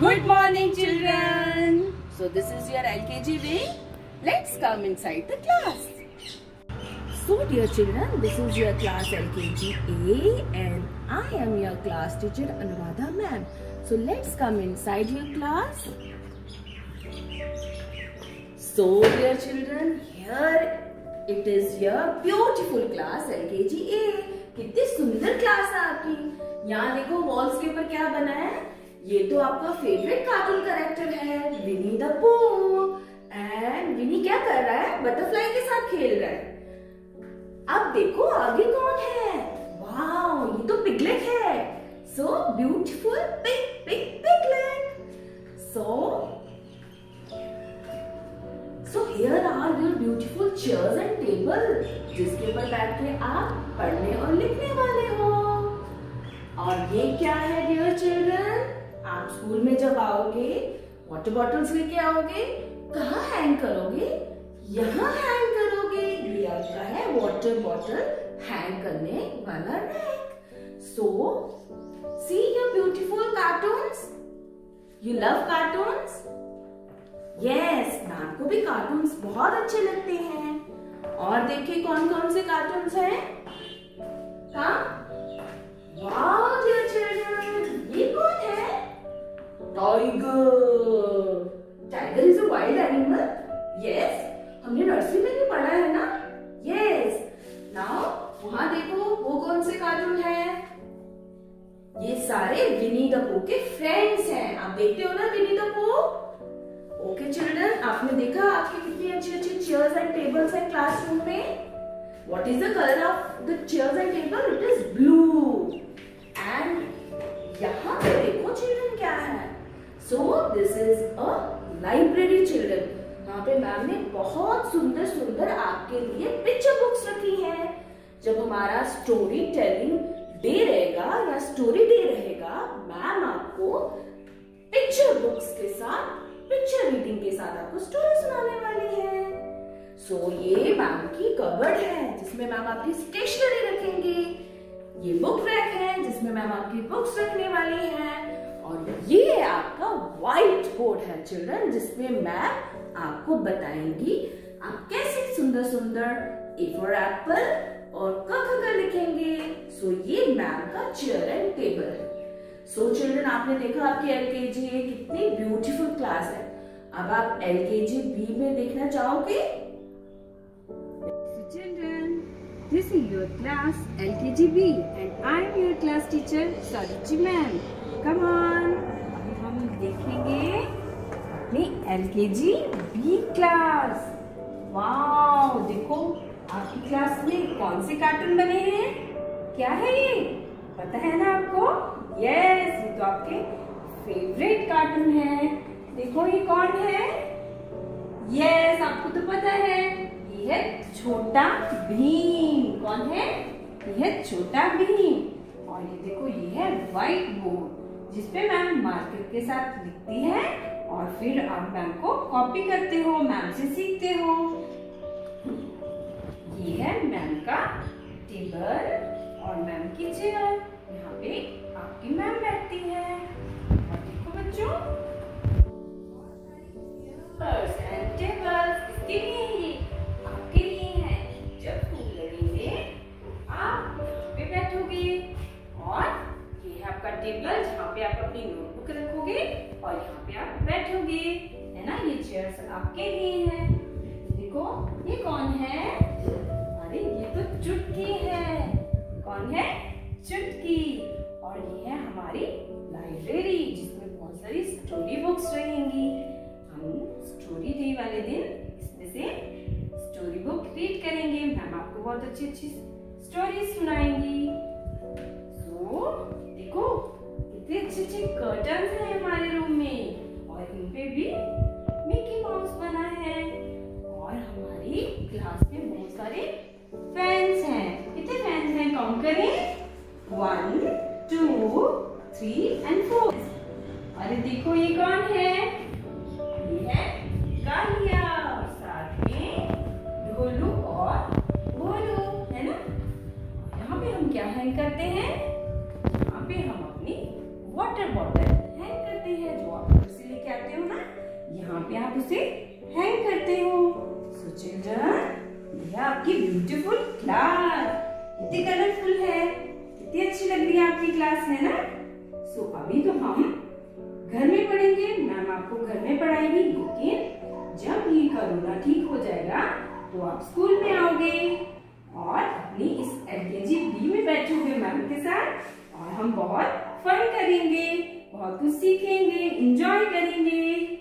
Good morning, children. So this is your LKG day. Let's come inside the class. So dear children, this is your class LKG A and I am your class teacher Anuradha ma'am. So let's come inside your class. So dear children, here it is your beautiful class LKG A. कितनी सुंदर class है आपकी। यहाँ देखो walls के ऊपर क्या बना है। ये तो आपका फेवरेट कार्टून कैरेक्टर है विनी द पू। एंड विनी क्या कर रहा है, बटरफ्लाई के साथ खेल रहा है। अब देखो आगे कौन है। वाओ, ये तो पिगलेट है। So beautiful piglet. So here are your beautiful chairs and table, जिसके ऊपर बैठ के आप पढ़ने और लिखने वाले हो। और ये क्या है डियर चिल्ड्रन, आप स्कूल में जब आओगे वाटर बॉटल्स लेके आओगे, कहाँ हैंग करोगे, यहाँ हैंग करोगे। ये आपका है वाटर बॉटल हैंग करने वाला rack. So see your beautiful cartoons. You love cartoons? Yes, ma'am को भी कार्टून्स बहुत अच्छे लगते हैं। और देखिए कौन कौन से कार्टून्स हैं। हाँ, वाओ डियर चिल्ड्रन, ये कौन है। Tiger. Tiger is a wild animal. Yes, हमने नर्सरी में भी पढ़ा है ना। यस, नाउ वहां देखो वो कौन से कार्टून है। ये सारे विनी द पू के फ्रेंड्स हैं। आप देखते हो ना Winnie the Pooh. Okay children, आपने देखा आपके कितनी अच्छी अच्छी चेयर्स एंड टेबल्स हैं क्लासरूम में। What is the colour of the chairs and table, it is blue. And यहाँ पे देखो चिल्ड्रन क्या है। So this is a library children. यहाँ पे मैम ने बहुत सुंदर सुंदर आपके लिए पिक्चर बुक्स रखी है। जब हमारा स्टोरी टेलिंग डे रहेगा या स्टोरी डे रहेगा, मैम आपको पिक्चर बुक्स के साथ, पिक्चर रीडिंग के साथ आपको स्टोरी सुनाने वाली है। सो ये मैम की कबर्ड है जिसमें मैम आपकी स्टेशनरी रखेंगे। ये बुक रैक है जिसमें मैम आपकी बुक्स रखने वाली है। और ये आपका व्हाइट बोर्ड है चिल्ड्रन, जिसमें मैम आपको बताएंगी आप कैसे सुंदर सुंदर ए फॉर एप्पल और क ख ग लिखेंगे। सो ये मैम का चेयर एंड टेबल है। सो चिल्ड्रन, आपने देखा आपकी एलकेजी ए कितनी ब्यूटीफुल क्लास है। अब आप एलकेजी बी में देखना चाहोगे। So children, this is your class LKG B and I am your class teacher Sariji ma'am. Come on, अभी हम देखेंगे अपनी LKG B क्लास। वाओ, देखो आपकी क्लास में कौन से कार्टून बने हैं। क्या है ये, पता है ना आपको। यस, ये तो आपके फेवरेट कार्टून है। देखो ये कौन है। यस, आपको तो पता है, ये है छोटा भीम। कौन है, ये है छोटा भीम। और ये देखो ये है व्हाइट बोर्ड जिसपे मैम मार्कर के साथ लिखती है और फिर आप मैम को कॉपी करते हो, मैम से सीखते हो। ये है मैम का टेबल और मैम की चेयर। यहाँ पे आपकी मैम बैठती है। और देखो बच्चों, चेयर्स एंड टेबल्स किसके लिए है, आपके लिए है। जब स्कूल लगेंगे आप यहाँ पे बैठोगे। और ये है आपका टेबल जहाँ पे आप अपनी नोटबुक रखोगे और यहाँ पे आप बैठोगे, है ना। ये चेयर्स आपके लिए है। देखो ये कौन है। अरे ये तो चुटकी है। कौन है, चुटकी। और ये है हमारी लाइब्रेरी जिसमें बहुत सारी स्टोरी बुक्स रहेंगी। हम स्टोरी डे वाले दिन इसमें से स्टोरी बुक रीड करेंगे। मैम आपको बहुत अच्छी अच्छी स्टोरी सुनाएंगी। सो देखो कितने अच्छे अच्छे कर्टन्स हैं हमारे रूम में और इन पे भी मिकी माउस बना है। और हमारी क्लास में बहुत सारे फैंस हैं। कितने फैंस हैं, काउंट करें। 1 2 3 and 4। अरे देखो ये कौन है, ये है कालिया और साथ में ढोलू और भोलू, है ना। यहाँ पे हम क्या हैंग करते हैं, यहाँ पे हम अपनी वाटर बॉटल हैंग करते हैं जो आप क्लास, है ना? सो अभी तो हम घर में पढ़ेंगे, मैम आपको घर में पढ़ाएगी, लेकिन जब ये कोरोना ठीक हो जाएगा तो आप स्कूल में आओगे और अपनी इस LKG B में बैठोगे मैम के साथ और हम बहुत फन करेंगे, बहुत कुछ सीखेंगे, एंजॉय करेंगे।